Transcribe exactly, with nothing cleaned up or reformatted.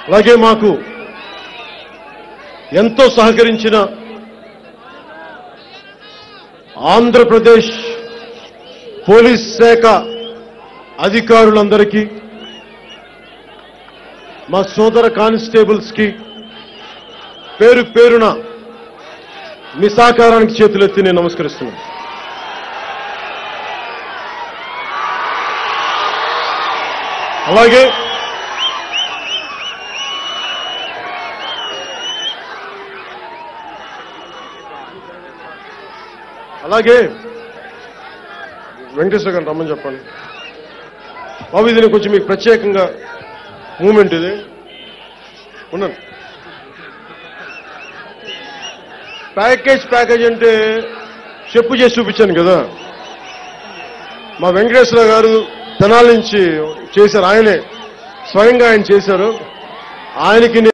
అలాగే మాకు ఎంతో సహకరించిన ఆంధ్రప్రదేశ్ పోలీస్ శాఖ అధికారులందరికీ, మా సోదర కానిస్టేబుల్స్ కి పేరు పేరున మీ సహకారానికి చేతులెత్తి నేను నమస్కరిస్తున్నాను. అలాగే అలాగే వెంకటేశ్వర గారిని రమ్మని చెప్పండి బాబు. ఇది కొంచెం మీకు ప్రత్యేకంగా మూమెంట్ ఇది ఉన్నాను. ప్యాకేజ్ ప్యాకేజ్ అంటే చెప్పు చేసి చూపించాను కదా. మా వెంకటేశ్వర గారు తెనాలి నుంచి చేశారు, ఆయనే స్వయంగా ఆయన చేశారు. ఆయనకి